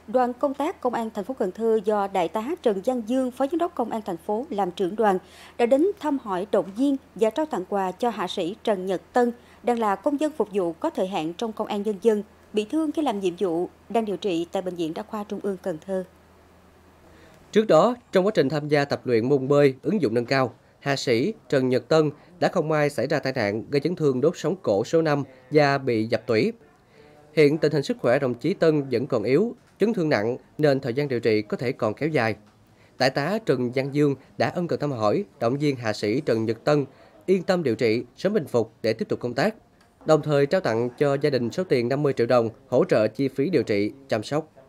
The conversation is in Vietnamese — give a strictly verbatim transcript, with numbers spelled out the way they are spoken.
Đoàn công tác Công an thành phố Cần Thơ do Đại tá Trần Văn Dương, Phó Giám đốc Công an thành phố làm trưởng đoàn, đã đến thăm hỏi, động viên và trao tặng quà cho hạ sĩ Trần Nhật Tân, đang là công dân phục vụ có thời hạn trong Công an Nhân dân, bị thương khi làm nhiệm vụ, đang điều trị tại Bệnh viện Đa khoa Trung ương Cần Thơ. Trước đó, trong quá trình tham gia tập luyện môn bơi ứng dụng nâng cao, hạ sĩ Trần Nhật Tân đã không may xảy ra tai nạn gây chấn thương đốt sống cổ số năm và bị dập tủy. Hiện tình hình sức khỏe đồng chí Tân vẫn còn yếu, chấn thương nặng nên thời gian điều trị có thể còn kéo dài. Đại tá Trần Văn Dương đã ân cần thăm hỏi, động viên hạ sĩ Trần Nhật Tân yên tâm điều trị, sớm bình phục để tiếp tục công tác, đồng thời trao tặng cho gia đình số tiền năm mươi triệu đồng hỗ trợ chi phí điều trị, chăm sóc.